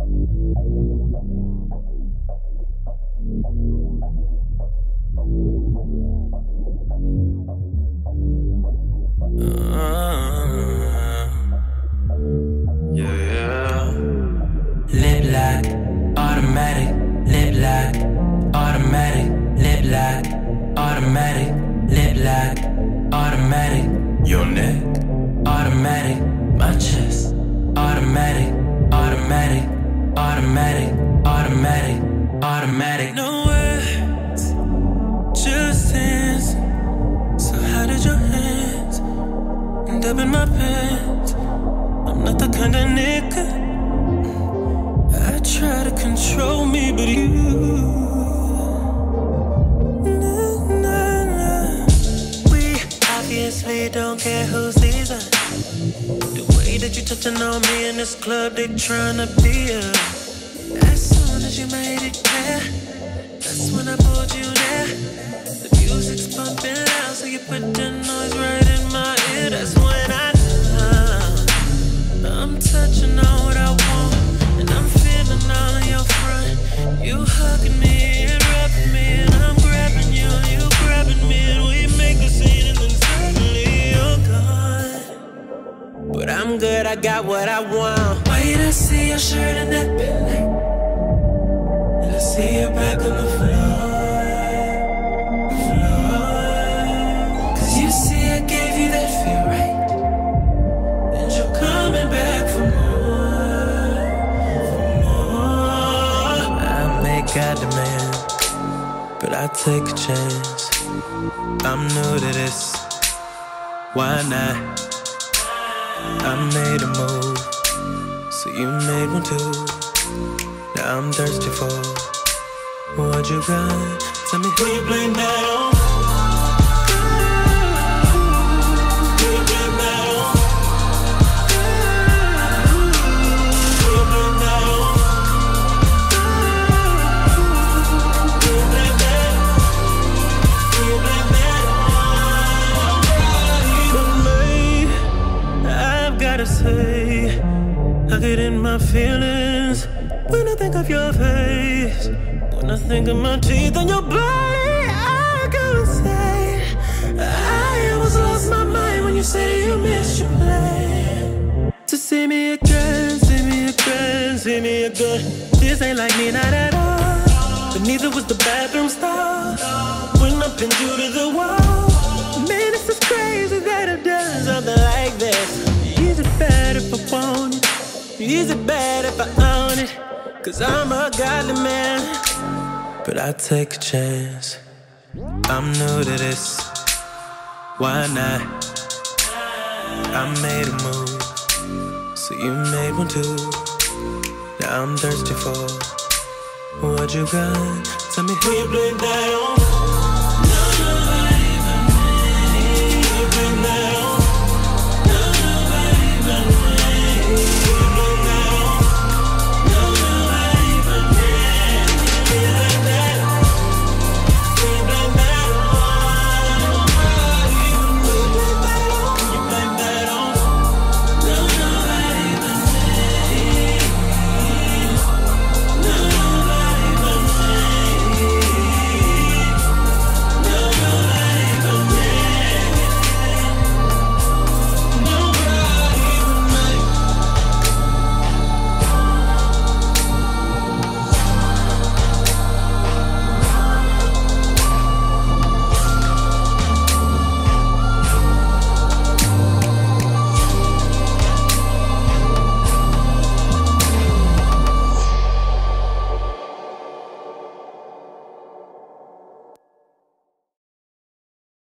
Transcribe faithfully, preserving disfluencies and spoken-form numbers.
Tryna be a. As soon as you made it clear, that's when I pulled you there. The music's pumping loud, so you put the noise right in my ear. That's when I know I'm touching on what I want, and I'm feeling all in your front. You hugging me and rubbing me, and I'm grabbing you, and you grabbing me, and we make a scene, and then suddenly you're gone. But I'm good, I got what I want. Wait, I see your shirt in that pit light, and I see your back on the floor, floor. Cause you see I gave you that feel, right? And you're coming back for more, for more. I may got demand, but I take a chance. I'm new to this, why not? I made a move, so you made one too. Now I'm thirsty for what you got. Tell me who you blame that on. Who you blame that on? Who you blame that on? Who you blame that on? Who you blame that on? For me, I've gotta say, I get in my feelings when I think of your face, when I think of my teeth on your body. I gotta say, I almost lost my mind when you say you missed your play. To see me again, see me again, see me again. This ain't like me, not at all. But neither was the bathroom stall when I pinned you to the wall. Man, this is crazy that I've done something like this. Is it bad if I want it? Is it bad if I own it? Cause I'm a godly man, but I take a chance. I'm new to this, why not? I made a move, so you made one too. Now I'm thirsty for what you got. Tell me who you blame that on.